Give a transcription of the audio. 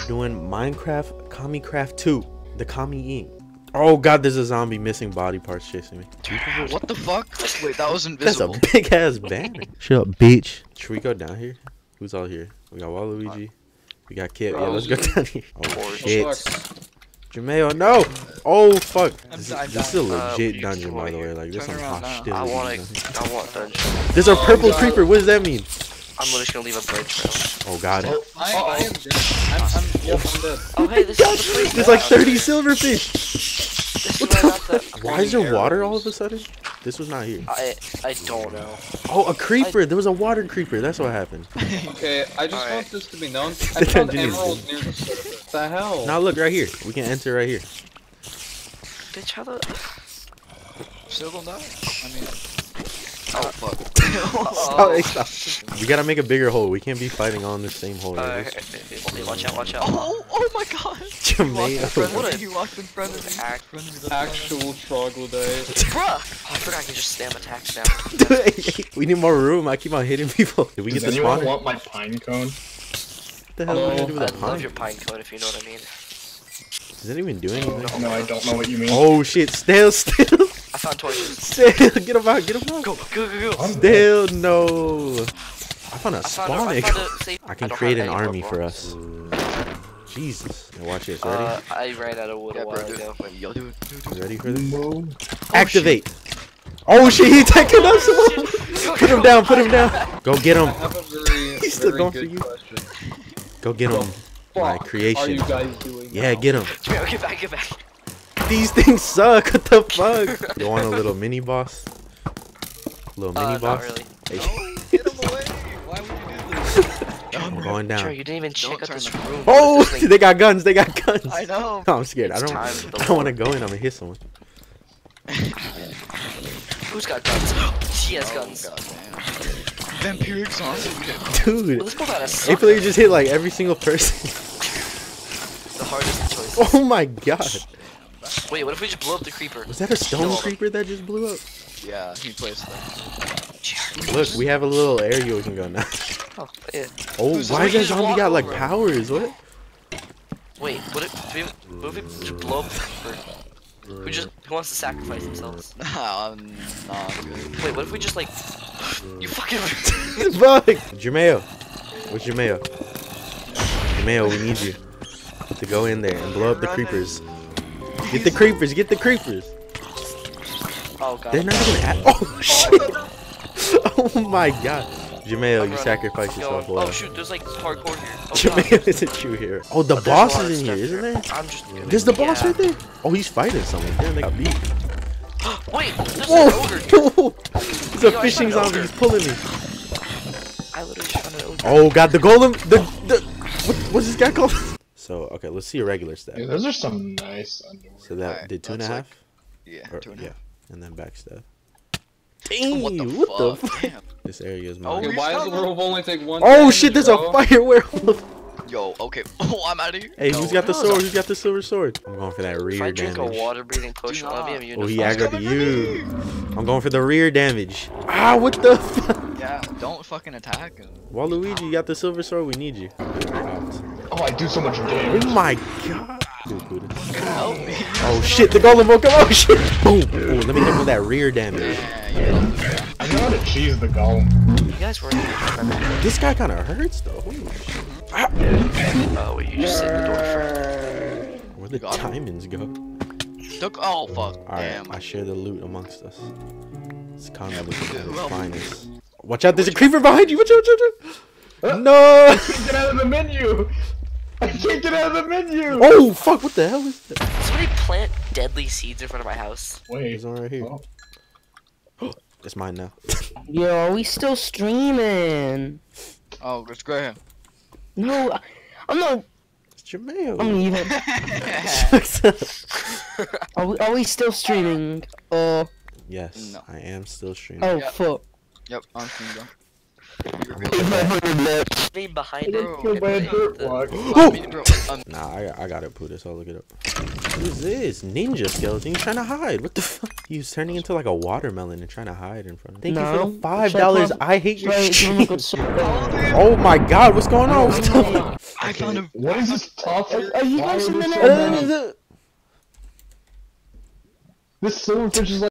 doing Minecraft Commiecraft 2. The Commie Inc. Oh god, there's a zombie missing body parts chasing me. What the fuck? Wait, that was invisible. That's a big ass banner. Shut up, bitch. Should we go down here? Who's all here? We got Waluigi. We got Kit. Yeah, let's go down here. Oh shit. Jameo, no! Oh fuck. This is a legit dungeon, by the way. Like, there's some hostility. I want dungeon. There's a purple creeper. What does that mean? I'm literally just gonna leave a bread trail. Oh god. I am dead. I'm dead. Oh hey, this is the place. There's like 30 silverfish. This is where I got the Why is there water all of a sudden? This was not here. I don't know. Oh, a creeper. There was a water creeper. That's what happened. Okay, I just want this to be known. I found emeralds near the surface. What the hell? Now look right here. We can enter right here. Bitch, how the... Still gonna die? I mean... Oh, fuck. Stop. We gotta make a bigger hole. We can't be fighting all in the same hole. Okay, watch out, watch out. Oh my god! Jameo. He walked in front of me. Actual troglodyte. Bruh! Oh, I forgot I can just spam attacks now. We need more room. I keep on hitting people. Did we get the spawner? Want my pine cone? What the hell are we gonna do with that I pine? love your pine cone, if you know what I mean. Does it even do anything? No, I don't know what you mean. Oh shit, still. I found torches. Still, get him out, get him out. Go. Still, no. I found a spawn egg. I can create an army for us. Jesus. Now watch this, ready? I ran out of wood a while ago. Yo, dude. You ready for this? Activate. Oh shit, he's attacking us! Put him down, put him down. Go get him. I have a very, He's still going for good you. question. Go get him. My Fuck creation. are you guys doing Yeah, now? get him. Get back. These things suck. What the fuck? You want a little mini boss? Little mini boss? Not really. Hey. Get him away! Why would you do this? I'm going Sure, down. you didn't even check out this room. Oh, they got guns. They got guns. I know. No, I'm scared. It's I time. don't want to go in. I'm gonna hit someone. Who's got guns? She has guns. God damn. Vampiric zombie. Dude, Well, this build out a April, you just hit like every single person. the hardest choice. Oh my god. Wait, what if we just blow up the creeper? Was that a stone creeper that just blew up? Yeah, he plays that. Look, we have a little area we can go now. Oh, yeah. Oh, Who's why this? does that We just zombie walk got like over him. powers? What? Wait, what if we just blow up the creeper? Who wants to sacrifice themselves? I'm not good. Wait, what if we just like... You fucking... Fuck! Jameo. Where's Jameo? Jameo, we need you to go in there and blow up the creepers. Get the creepers, get the creepers. Oh god. They're not gonna oh shit! Oh my god. Jameo, you sacrificed yourself. Oh shoot, there's like parkour here. Oh, Jameo is a true hero. Oh, the boss is in here, isn't there? I'm just... There's the boss right there. Oh, he's fighting someone. Damn, they got beat. Wait, there's Whoa! an ogre. He's a fishing zombie. He's pulling me. I literally just found an ogre. Oh god, the golem. What's this guy called? So okay, let's see a regular stat. Yeah, those are some nice underwear. So that Alright, did 2.5. that's Yeah, Or, 2.5. yeah, and then backstab. Dang, What the what fuck? the fuck? Damn. This area is Oh, mine. Okay, why does the werewolf only take one? Oh damage, shit, there's a bro? fire werewolf. Yo, okay. Oh, I'm out of here. Hey, No, who's got the no, sword? Who's got the silver sword? I'm going for that If I rear drink a damage. water breathing potion, I'll be immune Oh, to he fire. aggroed to you. I'm going for the rear damage. Ah, what the fuck? Yeah, don't fucking attack him. Waluigi, you got the silver sword. We need you. Oh, I do so much damage. Oh my god. Help me. Oh shit, the golem woke up. Oh shit. Boom. Oh, let me hit him with that rear damage. Yeah, yeah. I know how to cheese the golem. You guys were... This guy kind of hurts though. Holy shit. Ah. Oh, wait, you just sit in the door for... Where'd the diamonds go? Oh, fuck. Alright, Damn. I share the loot amongst us. It's communism at its finest. Watch out, there's a creeper behind you! Watch out, watch out! No! I can't get out of the menu! I can't get out of the menu! Oh, fuck, what the hell is that? Somebody plant deadly seeds in front of my house. Wait. There's one right here. Oh. It's mine now. Yo, are we still streaming? Oh, let's go ahead. No, I'm not. It's Jameo. I'm leaving. Are we still streaming? Yes, No. I am still streaming. Oh Yep. fuck. Yep, I'm streaming, bro. Being behind I it. got killed by a dirt block. Nah, I got it, Pootis. I'll look it up. Who's this? Ninja skeleton? He's trying to hide. What the fuck? He was turning into like a watermelon and trying to hide in front of me. Thank you for the $5. I hate your shit. Oh my god, what's going on? What the fuck? I found a. What is this top? Are you guys in the This silverfish is like